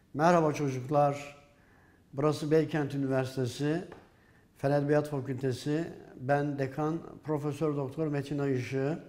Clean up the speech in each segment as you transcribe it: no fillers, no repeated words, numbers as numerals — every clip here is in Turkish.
Merhaba çocuklar. Burası Beykent Üniversitesi, Fen Edebiyat Fakültesi. Ben Dekan Profesör Doktor Metin Ayışık.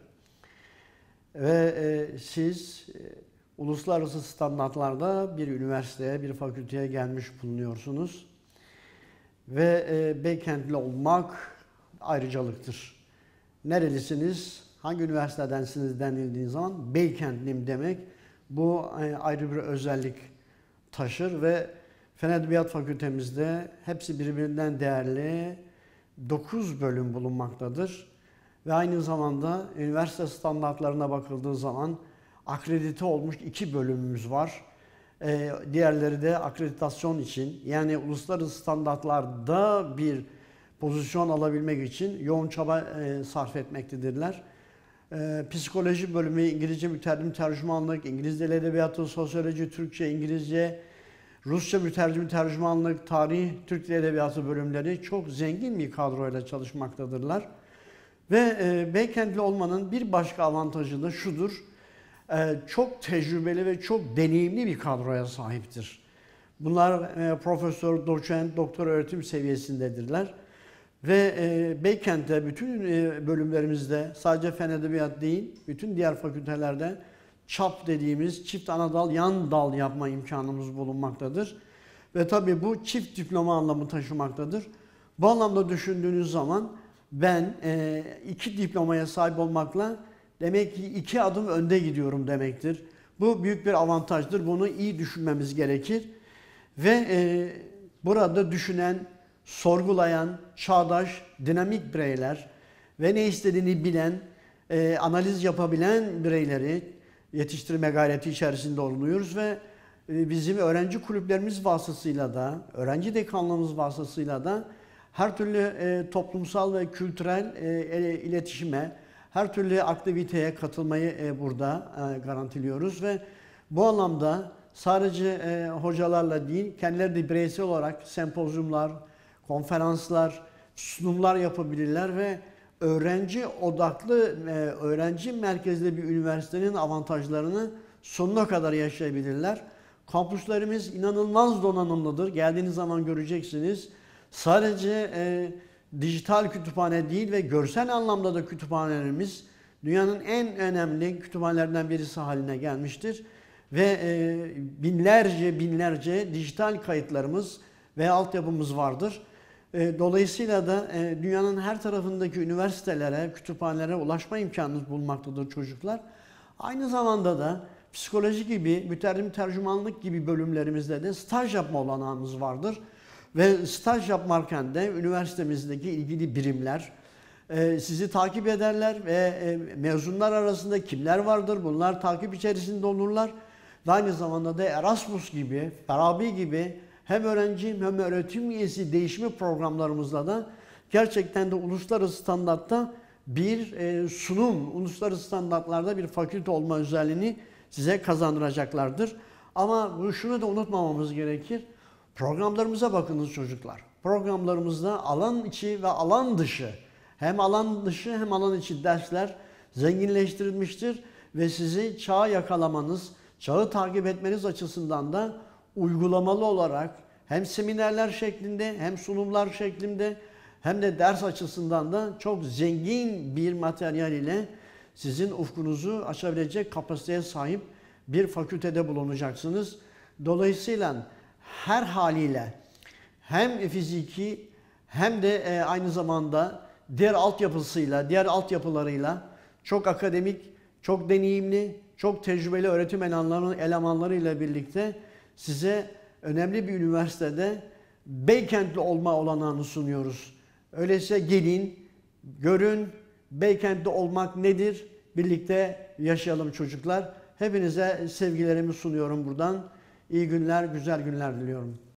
Siz uluslararası standartlarda bir üniversiteye, bir fakülteye gelmiş bulunuyorsunuz. Beykentli olmak ayrıcalıktır. Nerelisiniz, hangi üniversitedensiniz denildiği zaman Beykentliyim demek. Bu ayrı bir özellik taşır ve Fen Edebiyat Fakültemizde hepsi birbirinden değerli 9 bölüm bulunmaktadır. Ve aynı zamanda üniversite standartlarına bakıldığı zaman akredite olmuş 2 bölümümüz var. Diğerleri de akreditasyon için, yani uluslararası standartlarda bir pozisyon alabilmek için yoğun çaba sarf etmektedirler. Psikoloji bölümü, İngilizce mütercim tercümanlık, İngiliz Dili Edebiyatı, Sosyoloji, Türkçe, İngilizce, Rusça mütercim tercümanlık, Tarih, Türk Dili Edebiyatı bölümleri çok zengin bir kadroyla çalışmaktadırlar. Beykentli olmanın bir başka avantajı da şudur: çok tecrübeli ve çok deneyimli bir kadroya sahiptir. Bunlar profesör, doçent, doktor öğretim seviyesindedirler. Beykent'te bütün bölümlerimizde sadece fen edebiyat değil, bütün diğer fakültelerde ÇAP dediğimiz çift anadal yan dal yapma imkanımız bulunmaktadır. Ve tabii bu çift diploma anlamı taşımaktadır. Bu anlamda düşündüğünüz zaman ben 2 diplomaya sahip olmakla demek ki 2 adım önde gidiyorum demektir. Bu büyük bir avantajdır. Bunu iyi düşünmemiz gerekir. Burada düşünen, sorgulayan, çağdaş, dinamik bireyler ve ne istediğini bilen, analiz yapabilen bireyleri yetiştirme gayreti içerisinde olunuyoruz ve bizim öğrenci kulüplerimiz vasıtasıyla da, öğrenci dekanlığımız vasıtasıyla da her türlü toplumsal ve kültürel iletişime, her türlü aktiviteye katılmayı burada garantiliyoruz ve bu anlamda sadece hocalarla değil, kendileri de bireysel olarak sempozyumlar, konferanslar, sunumlar yapabilirler ve öğrenci odaklı, öğrenci merkezli bir üniversitenin avantajlarını sonuna kadar yaşayabilirler. Kampüslerimiz inanılmaz donanımlıdır. Geldiğiniz zaman göreceksiniz. Sadece dijital kütüphane değil ve görsel anlamda da kütüphanelerimiz dünyanın en önemli kütüphanelerinden birisi haline gelmiştir. Binlerce dijital kayıtlarımız ve altyapımız vardır. Dolayısıyla da dünyanın her tarafındaki üniversitelere, kütüphanelere ulaşma imkanınız bulunmaktadır çocuklar. Aynı zamanda da psikoloji gibi, mütercim tercümanlık gibi bölümlerimizde de staj yapma olanağımız vardır. Ve staj yapmarken de üniversitemizdeki ilgili birimler sizi takip ederler ve mezunlar arasında kimler vardır bunlar takip içerisinde olurlar. Ve aynı zamanda da Erasmus gibi, Farabi gibi hem öğrenci hem öğretim üyesi değişimi programlarımızla da gerçekten de uluslararası standartta bir sunum, uluslararası standartlarda bir fakülte olma özelliğini size kazandıracaklardır. Ama şunu da unutmamamız gerekir. Programlarımıza bakınız çocuklar. Programlarımızda alan içi ve alan dışı, hem alan dışı hem alan içi dersler zenginleştirilmiştir ve sizi çağa yakalamanız, çağı takip etmeniz açısından da uygulamalı olarak hem seminerler şeklinde hem sunumlar şeklinde hem de ders açısından da çok zengin bir materyal ile sizin ufkunuzu açabilecek kapasiteye sahip bir fakültede bulunacaksınız. Dolayısıyla her haliyle hem fiziki hem de aynı zamanda diğer altyapısıyla, diğer altyapılarıyla çok akademik, çok deneyimli, çok tecrübeli öğretim elemanlarıyla birlikte size önemli bir üniversitede Beykentli olma olanağını sunuyoruz. Öyleyse gelin, görün, Beykentli olmak nedir? Birlikte yaşayalım çocuklar. Hepinize sevgilerimi sunuyorum buradan. İyi günler, güzel günler diliyorum.